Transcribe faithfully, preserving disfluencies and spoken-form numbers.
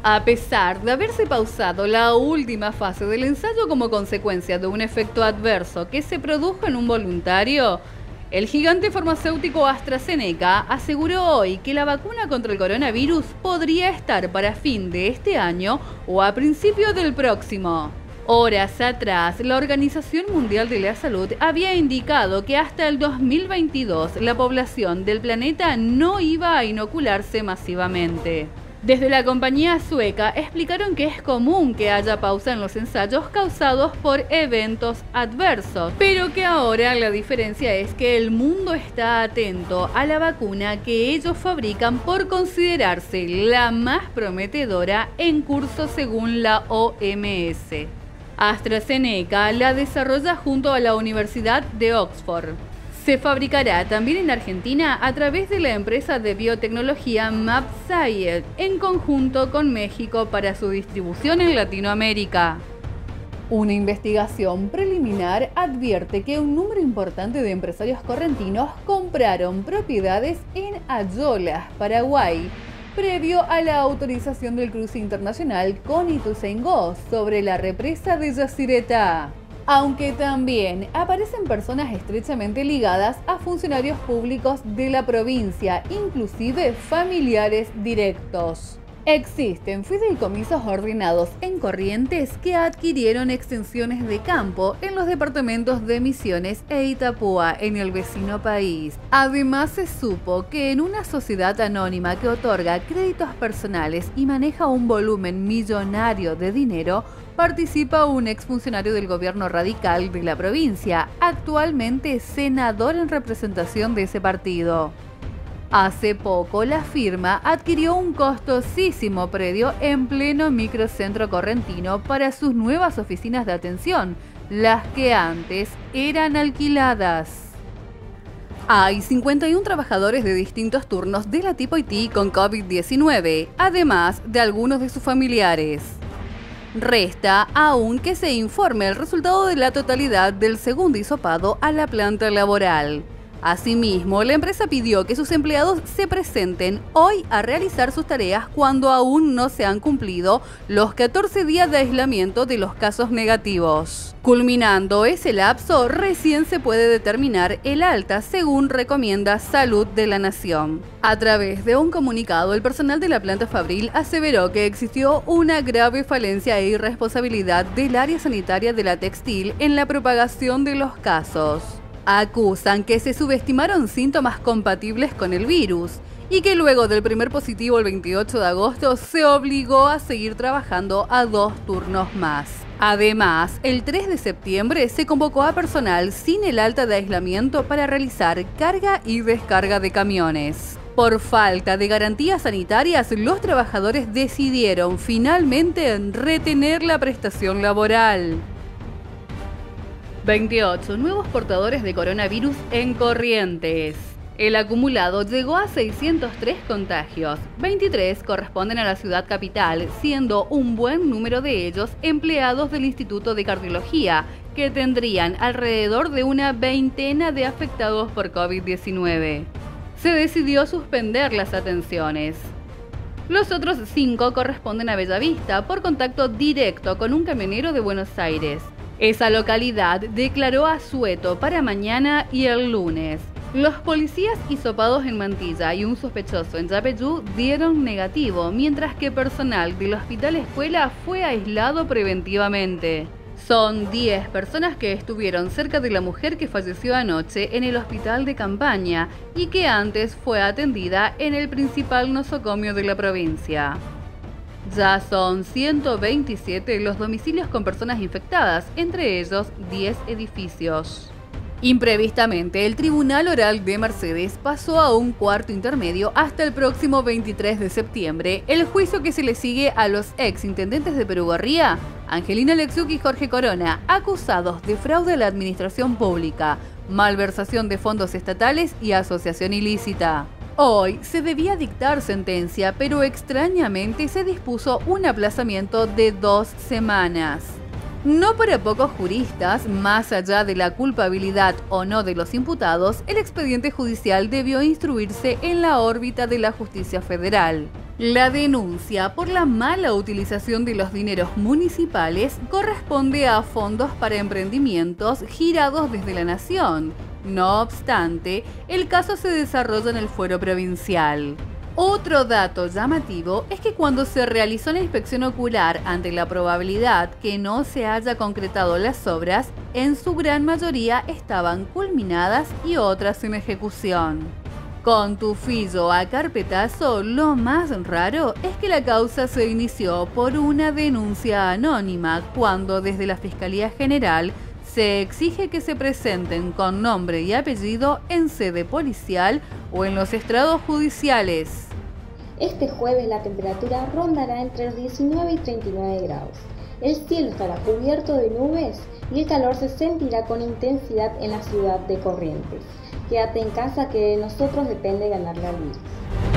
A pesar de haberse pausado la última fase del ensayo como consecuencia de un efecto adverso que se produjo en un voluntario, el gigante farmacéutico AstraZeneca aseguró hoy que la vacuna contra el coronavirus podría estar para fin de este año o a principio del próximo. Horas atrás, la Organización Mundial de la Salud había indicado que hasta el dos mil veintidós la población del planeta no iba a inocularse masivamente. Desde la compañía sueca explicaron que es común que haya pausa en los ensayos causados por eventos adversos, pero que ahora la diferencia es que el mundo está atento a la vacuna que ellos fabrican por considerarse la más prometedora en curso según la O M S. AstraZeneca la desarrolla junto a la Universidad de Oxford. Se fabricará también en Argentina a través de la empresa de biotecnología mAbxience, en conjunto con México para su distribución en Latinoamérica. Una investigación preliminar advierte que un número importante de empresarios correntinos compraron propiedades en Ayolas, Paraguay, previo a la autorización del cruce internacional con Ituzaingó sobre la represa de Yacyretá. Aunque también aparecen personas estrechamente ligadas a funcionarios públicos de la provincia, inclusive familiares directos. Existen fideicomisos ordenados en Corrientes que adquirieron extensiones de campo en los departamentos de Misiones e Itapúa en el vecino país. Además, se supo que en una sociedad anónima que otorga créditos personales y maneja un volumen millonario de dinero, participa un exfuncionario del gobierno radical de la provincia, actualmente senador en representación de ese partido. Hace poco, la firma adquirió un costosísimo predio en pleno microcentro correntino para sus nuevas oficinas de atención, las que antes eran alquiladas. Hay cincuenta y uno trabajadores de distintos turnos de la Tipo Haití con COVID diecinueve, además de algunos de sus familiares. Resta aún que se informe el resultado de la totalidad del segundo hisopado a la planta laboral. Asimismo, la empresa pidió que sus empleados se presenten hoy a realizar sus tareas cuando aún no se han cumplido los catorce días de aislamiento de los casos negativos. Culminando ese lapso, recién se puede determinar el alta, según recomienda Salud de la Nación. A través de un comunicado, el personal de la planta Fabril aseveró que existió una grave falencia e irresponsabilidad del área sanitaria de la textil en la propagación de los casos. Acusan que se subestimaron síntomas compatibles con el virus y que luego del primer positivo el veintiocho de agosto se obligó a seguir trabajando a dos turnos más. Además, el tres de septiembre se convocó a personal sin el alta de aislamiento para realizar carga y descarga de camiones. Por falta de garantías sanitarias, los trabajadores decidieron finalmente retener la prestación laboral. veintiocho nuevos portadores de coronavirus en Corrientes. El acumulado llegó a seiscientos tres contagios. veintitrés corresponden a la ciudad capital, siendo un buen número de ellos empleados del Instituto de Cardiología, que tendrían alrededor de una veintena de afectados por COVID diecinueve. Se decidió suspender las atenciones. Los otros cinco corresponden a Bellavista por contacto directo con un camionero de Buenos Aires. Esa localidad declaró asueto para mañana y el lunes. Los policías hisopados en Mantilla y un sospechoso en Yapeyú dieron negativo, mientras que personal del Hospital Escuela fue aislado preventivamente. Son diez personas que estuvieron cerca de la mujer que falleció anoche en el hospital de campaña y que antes fue atendida en el principal nosocomio de la provincia. Ya son ciento veintisiete los domicilios con personas infectadas, entre ellos diez edificios. Imprevistamente, el Tribunal Oral de Mercedes pasó a un cuarto intermedio hasta el próximo veintitrés de septiembre, el juicio que se le sigue a los ex intendentes de Perugorría, Angelina Lexiuk y Jorge Corona, acusados de fraude a la administración pública, malversación de fondos estatales y asociación ilícita. Hoy se debía dictar sentencia, pero extrañamente se dispuso un aplazamiento de dos semanas. No para pocos juristas, más allá de la culpabilidad o no de los imputados, el expediente judicial debió instruirse en la órbita de la justicia federal. La denuncia por la mala utilización de los dineros municipales corresponde a fondos para emprendimientos girados desde la Nación. No obstante, el caso se desarrolla en el fuero provincial. Otro dato llamativo es que cuando se realizó la inspección ocular ante la probabilidad que no se haya concretado las obras, en su gran mayoría estaban culminadas y otras en ejecución. Con tufillo a carpetazo, lo más raro es que la causa se inició por una denuncia anónima, cuando desde la Fiscalía General se exige que se presenten con nombre y apellido en sede policial o en los estrados judiciales. Este jueves la temperatura rondará entre los diecinueve y treinta y nueve grados. El cielo estará cubierto de nubes y el calor se sentirá con intensidad en la ciudad de Corrientes. Quédate en casa, que de nosotros depende ganar la vida.